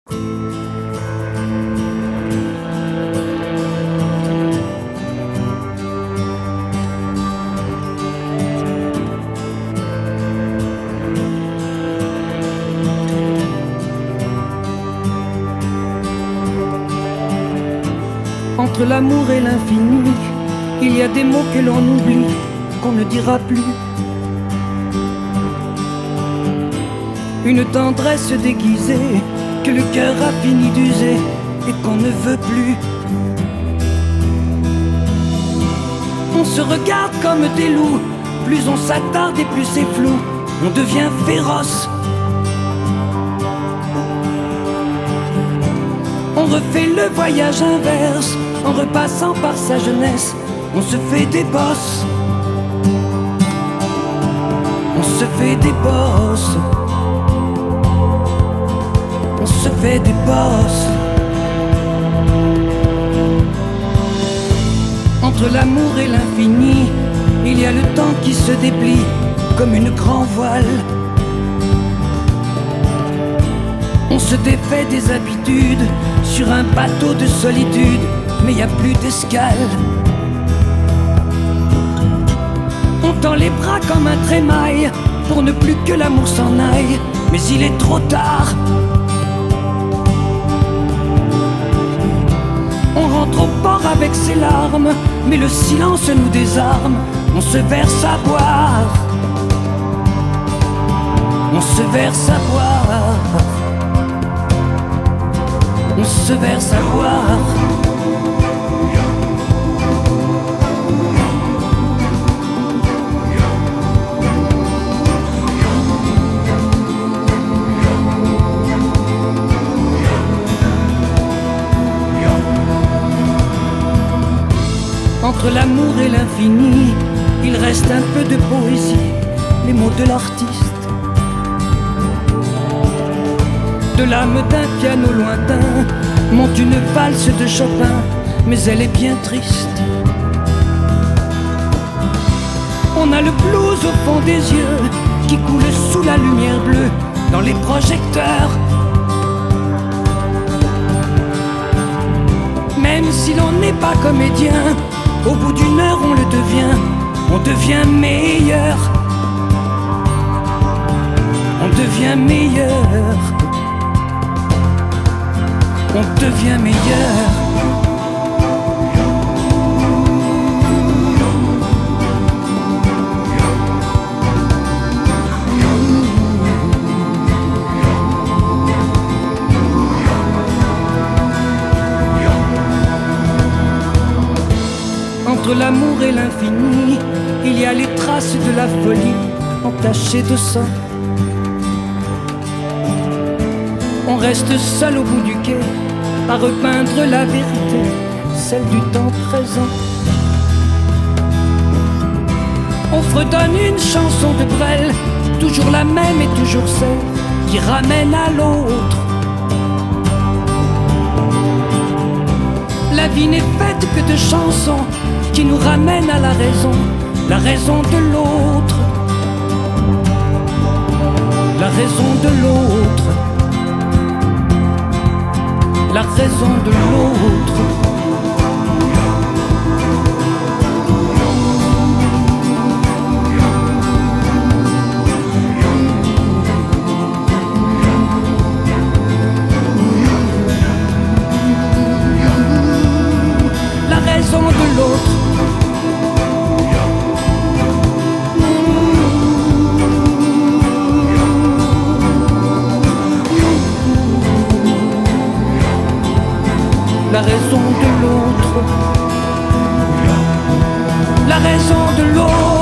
Entre l'amour et l'infini, il y a des mots que l'on oublie, qu'on ne dira plus. Une tendresse déguisée que le cœur a fini d'user et qu'on ne veut plus. On se regarde comme des loups, plus on s'attarde et plus c'est flou, on devient féroce. On refait le voyage inverse, en repassant par sa jeunesse, on se fait des bosses. On se fait des bosses. On se fait des bosses. Entre l'amour et l'infini, il y a le temps qui se déplie comme une grande voile. On se défait des habitudes sur un bateau de solitude, mais y a plus d'escale. On tend les bras comme un trémail pour ne plus que l'amour s'en aille, mais il est trop tard. On rentre au port avec ses larmes, mais le silence nous désarme. On se verse à boire. On se verse à boire. On se verse à boire. Entre l'amour et l'infini, il reste un peu de poésie, les mots de l'artiste. De l'âme d'un piano lointain monte une valse de Chopin, mais elle est bien triste. On a le blues au fond des yeux qui coule sous la lumière bleue dans les projecteurs. Même si l'on n'est pas comédien, au bout d'une heure on le devient, on devient meilleur. On devient meilleur. On devient meilleur. Entre l'amour et l'infini, il y a les traces de la folie entachées de sang. On reste seul au bout du quai à repeindre la vérité, celle du temps présent. On fredonne une chanson de Brel, toujours la même et toujours celle qui ramène à l'autre. La vie n'est faite que de chansons qui nous ramènent à la raison de l'autre. La raison de l'autre. La raison de l'autre. La raison de l'autre. La raison de l'autre. La raison de l'autre.